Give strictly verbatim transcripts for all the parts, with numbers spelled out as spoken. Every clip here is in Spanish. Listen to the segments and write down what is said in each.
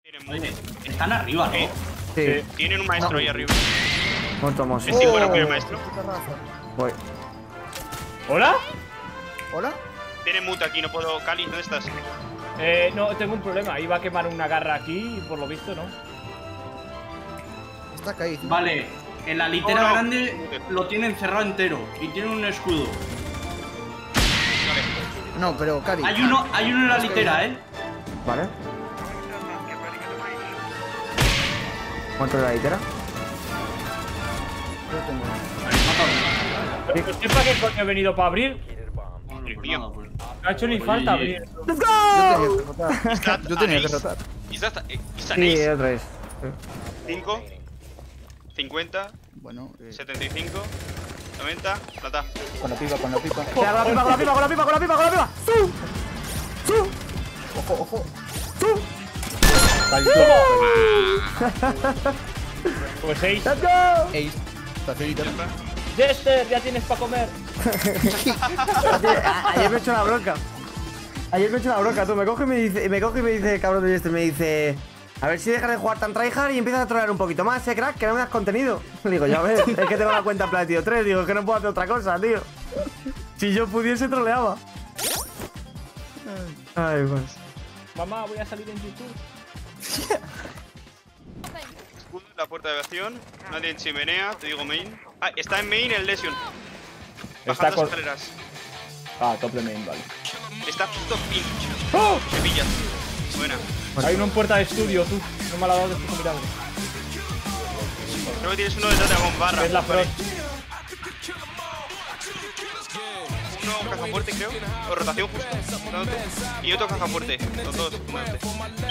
Oye, están arriba, ¿no? Sí. Sí. Tienen un maestro No. ahí arriba. ¿Cuánto hemos? ¿Es cinco el primer maestro? Voy. ¿Hola? ¿Hola? Tiene mute aquí, no puedo. Cali, ¿dónde estás? Eh, no, tengo un problema. Iba a quemar una garra aquí y por lo visto no. Está caído. Vale, en la litera No, no. grande lo tienen cerrado entero y tiene un escudo. No, pero Cari. Hay uno, hay uno en la litera, ¿eh? Vale. ¿Cuánto de la litera? Yo tengo. ¿Pero usted para qué coño he venido para abrir? Bueno, pues Tío. nada, pues. No ha hecho ni Oye, falta oye. abrir. ¡Let's Yo tenía que Is rotar. that Yo tenía que rotar. Is that is that Sí, ace? otra vez. cinco, cincuenta, Bueno, eh, setenta y cinco, noventa, plata. con la pipa, con la pipa. Con la pipa, con la pipa, con la pipa, con la pipa, con la pipa. ¡Zu! ¡Zu! Ojo, ojo. ¡Zu! Pues seis. ¡Let's go! Ace. Facilita. Jester, ya tienes para comer. Ayer, a- ayer me he hecho la bronca. Ayer me he hecho la bronca, tú. Me coge y me dice, me coge y me dice, cabrón de este, me dice. A ver si dejas de jugar tan tryhard y empiezas a trolear un poquito más, eh, crack, que no me das contenido. Le digo, ya ves, es que tengo la cuenta en Platino tres, digo, que no puedo hacer otra cosa, tío. Si yo pudiese, troleaba. Ay, pues. Mamá, voy a salir en YouTube. Escudo en la puerta de aviación. Nadie en chimenea, te digo main. Ah, está en main el Lesion. Está Bajando con- las escaleras. Ah, top de main, vale. Está justo pin. ¡Oh! Te pillas. Buena. Hay uno en puerta de estudio, tú. No me la ha dado de puto milagro. Creo que tienes uno de Dragon Barra. Es la vale. front. Uno caja fuerte, creo. O rotación justo. Uno, otro. Y otro caja fuerte. Los dos. uno, otro.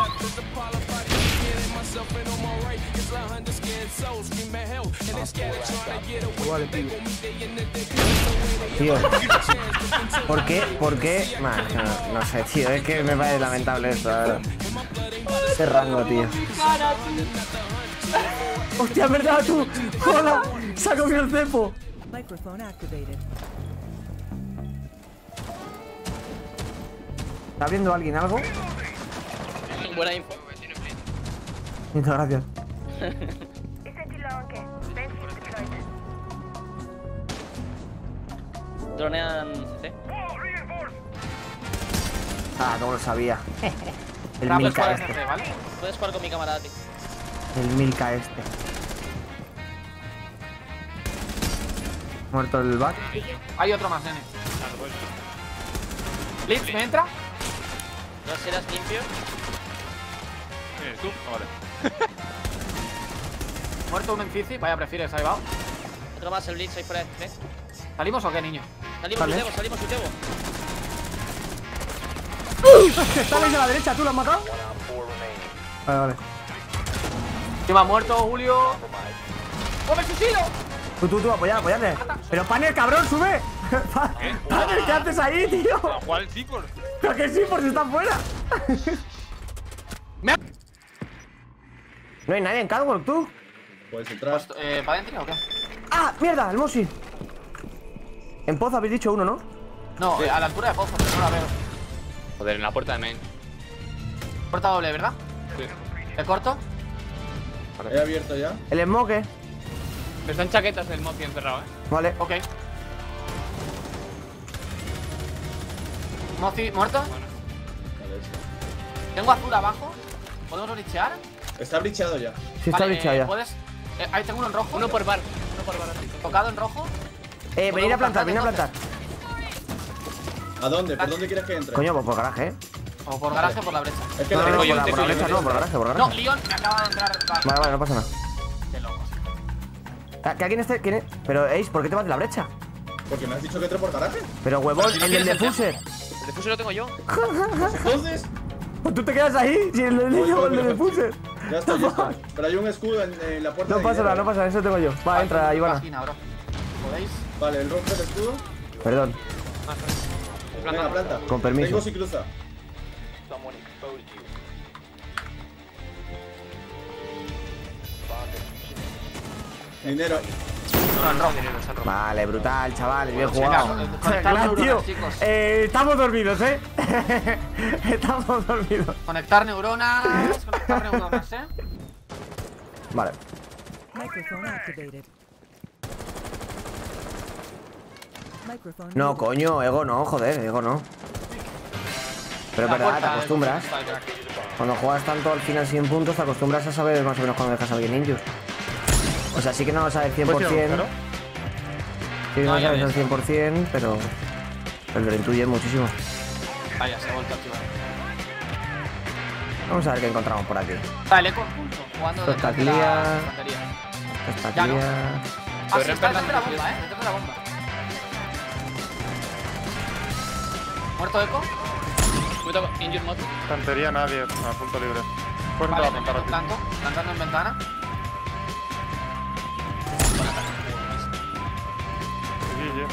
Vale, pibe. Tío. ¿Por qué? ¿Por qué? Man, no, no sé, tío, es que me parece lamentable esto, la verdad. Este rango, tío. Hostia, es verdad, tú. Hola, se ha comido el cepo. Microphone activated. ¿Está abriendo alguien algo? Buena info. Muchas gracias. Dronean C C. Ah, cómo lo sabía. El Puedes Milka jugar, este. ¿vale? Puedes jugar con mi camarada, tío. El Milka este. Muerto el back. Hay otro más, nene. Blitz, ¿me entra? ¿No serás limpio? ¿Eres tú? Ah, vale. Muerto uno en Fizi, vaya prefieres, ahí va. Otro más, el Blitz ahí fuera de C C. ¿Salimos o qué, niño? Salimos, Vale. Utebo, salimos, Utebo. Está ahí de la derecha, ¿tú lo has matado? Vale, vale. Encima muerto, Julio. ¡Come su silo! Tú, tú, tú, apoyad, apoyadle. Pero Panel, cabrón, sube. Pa- Panel, ¿qué haces ahí, tío? ¿Cuál el Cipor? Pero que sí, por si está fuera. Me ha- No hay nadie en Catwalk, tú. Puedes entrar. Eh, ¿para adentro o qué? ¡Ah, mierda! El Mosi. En Pozo habéis dicho uno, ¿no? No, eh, a la altura de Pozo, pero no la veo. Joder, en la puerta de main. Puerta doble, ¿verdad? Sí. ¿Le corto? He abierto ya. El Smoke. Están chaquetas del Mozi encerrado, eh. Vale. Ok. Mozi, ¿muerto? Vale, eso. Tengo azul abajo. ¿Podemos brichear? Está blicheado ya. Sí, está Vale, bichado eh, ya. ¿Puedes? Eh, ahí tengo uno en rojo. Uno por bar. Uno por bar. Tocado en rojo. Eh, venid a plantar, venid a plantar. ¿A dónde? ¿Por dónde quieres que entre? Coño, pues por garaje, eh. O por garaje o por la brecha. Es que No, la no, no, tengo por yo. la, por la brecha no, por garaje, por No, garaje. Leon me acaba de entrar. Vale, vale, no pasa nada. Qué locos. Ah, ¿Que alguien esté? ¿Quién es? Pero, Ace, ¿por qué te vas de la brecha? Porque me has dicho que entre por garaje. Pero, huevón, si no el del quieres defuser. El defuser lo tengo yo. Entonces, Pues tú te quedas ahí, si el del niño el del defuser. ya está, ya está. Pero hay un escudo en, en la puerta No de pasa nada, hierro. no pasa nada, eso tengo yo. Va, entra, Ivana. Página, bro. ¿Podéis? Vale, el rompe el escudo. Perdón, Venga, planta. Con permiso. Tengo si cruza. Dinero. Vale, brutal, chavales, bien Venga, jugado. eh, conectar Gracias, tío. neuronas, chicos. Eh, estamos dormidos, eh. Estamos dormidos. Conectar neuronas. Abre uno más, eh. Vale. Microphone activated. Microphone No, muted. coño, Ego no, joder, Ego no. Pero es La verdad, puerta, te acostumbras. está el crack. Cuando juegas tanto al final cien puntos, te acostumbras a saber más o menos cuando dejas a alguien injure. O sea, sí que no lo sabes cien por cien. Pues, Sí que no No, lo ya sabes al ves. cien por cien, pero... Pero lo intuyes muchísimo. Vaya, se ha vuelto a activar. Vamos a ver qué encontramos por aquí. Está el eco en punto, jugando Esto detrás está de la clear. infantería. Esta Ya no. tía... Ah, sí, está detrás de la bomba, eh. Detrás de la bomba. ¿Muerto eco? Muerto injure mod. Cantería nadie, a punto libre. Pues Vale, no va a me plantar meto aquí. planto. Plantando en ventana. Sí, sí.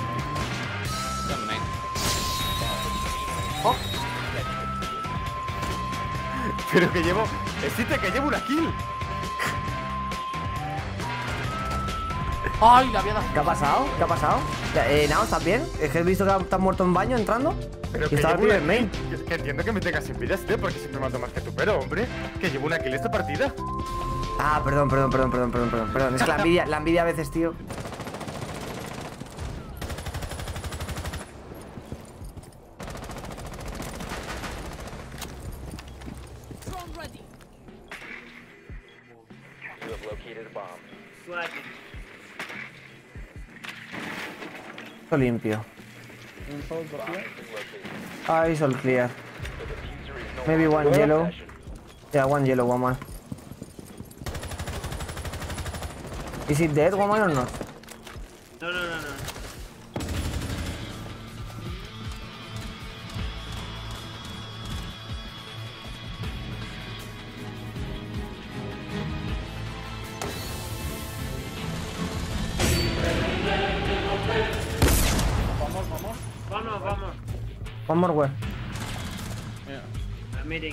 Oh, Pero que llevo. Existe que llevo una kill. ¡ay, la había dado! ¿Qué ha pasado? ¿Qué ha pasado? Ya, Eh, Nao, ¿estás bien? Es que he visto que estás muerto en baño entrando. Pero Y que estaba llevo el una pibe en kill. main. Que, que entiendo que me tengas en vida, este, porque siempre mato más que tú. Pero, hombre, que llevo una kill esta partida. Ah, perdón, perdón, perdón, perdón, perdón, perdón, perdón. Es que la envidia, la envidia a veces, tío. Esto limpio. Eyes all clear. Maybe one yellow. Yeah, one yellow, one man. Is it dead, one man or not? No, no, no, no. Vamos, vamos. One more where? A meeting.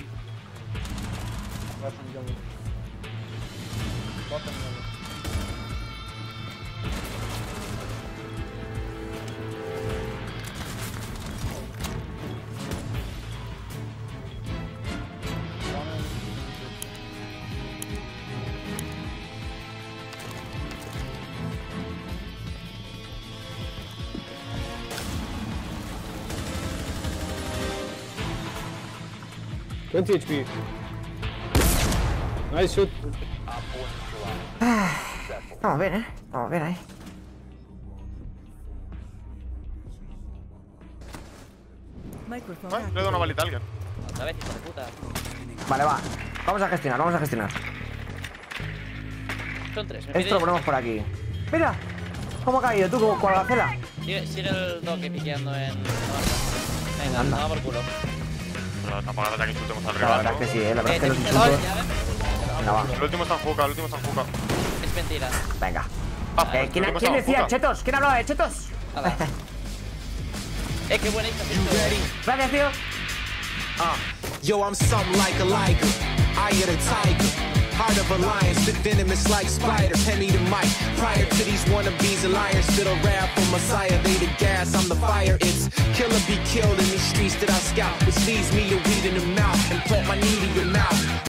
twenty H P. Nice shoot. Vamos bien, eh. Vamos bien ahí. Microphone Ah, le he dado una activated. balita a alguien. Otra vez, hijo de puta. Vale, va. Vamos a gestionar, vamos a gestionar. Son tres. ¿Me Esto lo pides? ponemos por aquí. Mira, ¿cómo ha caído tú con la cela? Sigue, sigue el doque piqueando en. Venga, Anda. toma por culo. Pero tampoco hace falta que insultemos al La rival, verdad ¿no? es que sí, eh. La verdad Eh, es que te los quita insultos. dos, ya ves. Venga, va. El último está en juca, el último está en juca. Es mentira. Venga. Ah, Eh, ¿quién, el último ¿quién está en decía juca. chetos? ¿Quién hablaba de chetos? Nada. Eh, qué buena hija. Gracias, tío. Yo, I'm something like a liger, eye of the tiger, heart of a lion, spit venomous like spider. Hand me the mic. Prior to these wannabes and liars, spit a rap for Messiah. They the gas, I'm the fire. It's kill or be killed in these streets that I scout, which leads me to weed in the mouth and plant my knee to your mouth.